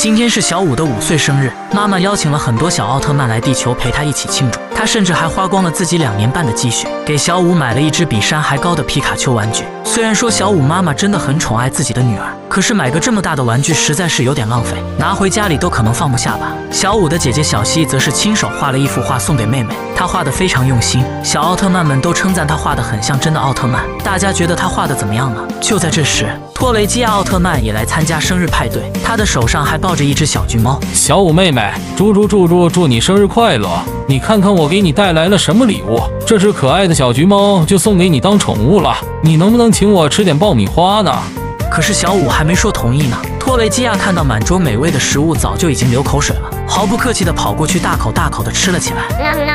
今天是小五的5岁生日，妈妈邀请了很多小奥特曼来地球陪她一起庆祝。她甚至还花光了自己2年半的积蓄，给小五买了一只比山还高的皮卡丘玩具。虽然说小五妈妈真的很宠爱自己的女儿，可是买个这么大的玩具实在是有点浪费，拿回家里都可能放不下吧。小五的姐姐小西则是亲手画了一幅画送给妹妹，她画得非常用心，小奥特曼们都称赞她画得很像真的奥特曼。大家觉得她画得怎么样呢？就在这时，托雷基亚奥特曼也来参加生日派对，他的手上还抱着一只小橘猫。 小五妹妹，祝你生日快乐！你看看我给你带来了什么礼物？这只可爱的小橘猫就送给你当宠物了，你能不能请我吃点爆米花呢？ 可是小五还没说同意呢，托雷基亚看到满桌美味的食物，早就已经流口水了，毫不客气地跑过去，大口大口地吃了起来。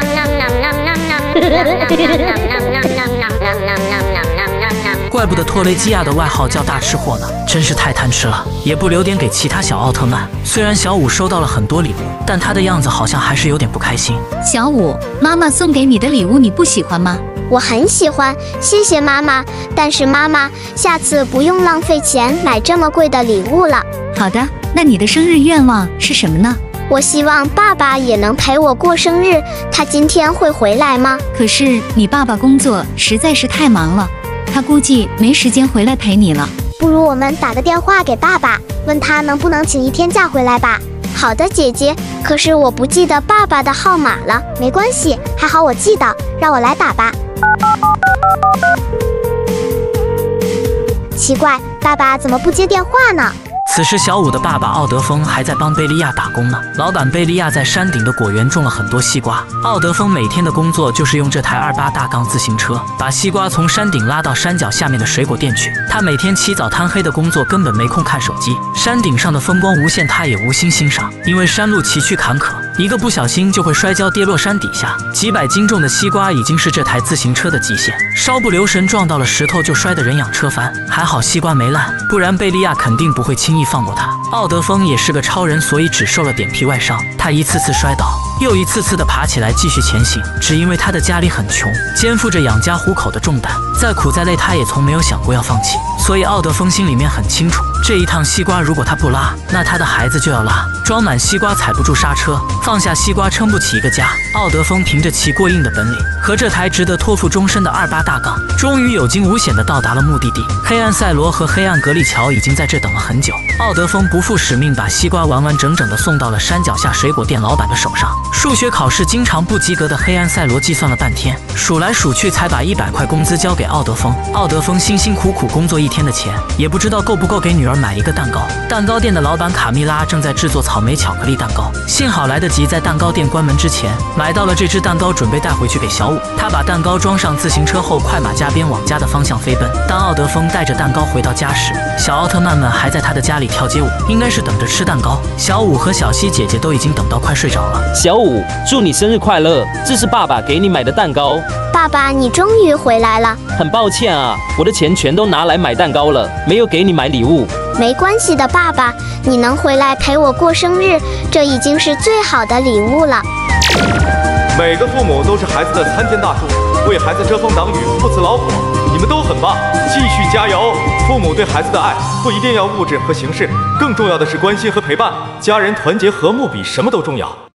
怪不得托雷基亚的外号叫大吃货呢，真是太贪吃了，也不留点给其他小奥特曼。虽然小五收到了很多礼物，但他的样子好像还是有点不开心。 小五，妈妈送给你的礼物你不喜欢吗？ 我很喜欢，谢谢妈妈。但是妈妈，下次不用浪费钱买这么贵的礼物了。 好的，那你的生日愿望是什么呢？ 我希望爸爸也能陪我过生日，他今天会回来吗？ 可是你爸爸工作实在是太忙了，他估计没时间回来陪你了。 不如我们打个电话给爸爸，问他能不能请1天假回来吧。好的，姐姐。可是我不记得爸爸的号码了。没关系，还好我记得，让我来打吧。奇怪，爸爸怎么不接电话呢？ 此时小五的爸爸奥德丰还在帮贝利亚打工呢。老板贝利亚在山顶的果园种了很多西瓜，奥德丰每天的工作就是用这台28大杠自行车把西瓜从山顶拉到山脚下面的水果店去。他每天起早贪黑的工作，根本没空看手机。山顶上的风光无限，他也无心欣赏，因为山路崎岖坎坷，一个不小心就会摔跤跌落山底下。几百斤重的西瓜已经是这台自行车的极限，稍不留神撞到了石头就摔得人仰车翻。还好西瓜没烂，不然贝利亚肯定不会轻易放过他。奥德丰也是个超人，所以只受了点皮外伤。他一次次摔倒，又一次次的爬起来继续前行，只因为他的家里很穷，肩负着养家糊口的重担，再苦再累他也从没有想过要放弃。所以奥德丰心里面很清楚，这一趟西瓜如果他不拉，那他的孩子就要拉。装满西瓜踩不住刹车，放下西瓜撑不起一个家。奥德丰凭着其过硬的本领和这台值得托付终身的28大杠，终于有惊无险地到达了目的地。黑暗赛罗和黑暗格力乔已经在这等了很久。奥德丰不负使命，把西瓜完完整整地送到了山脚下水果店老板的手上。数学考试经常不及格的黑暗赛罗计算了半天，数来数去才把100块工资交给奥德丰。奥德丰辛辛苦苦工作1天的钱，也不知道够不够给女儿买一个蛋糕。蛋糕店的老板卡蜜拉正在制作草莓巧克力蛋糕，幸好来得及在蛋糕店关门之前买到了这只蛋糕，准备带回去给小五。他把蛋糕装上自行车后，快马加鞭往家的方向飞奔。当奥德丰带着蛋糕回到家时，小奥特曼们还在他的家里跳街舞，应该是等着吃蛋糕。小五和小西姐姐都已经等到快睡着了。 小五，祝你生日快乐！这是爸爸给你买的蛋糕。 爸爸，你终于回来了。 很抱歉啊，我的钱全都拿来买蛋糕了，没有给你买礼物。 没关系的，爸爸，你能回来陪我过生日，这已经是最好的礼物了。 每个父母都是孩子的参天大树，为孩子遮风挡雨，不辞劳苦。你们都很棒，继续加油！父母对孩子的爱不一定要物质和形式，更重要的是关心和陪伴。家人团结和睦比什么都重要。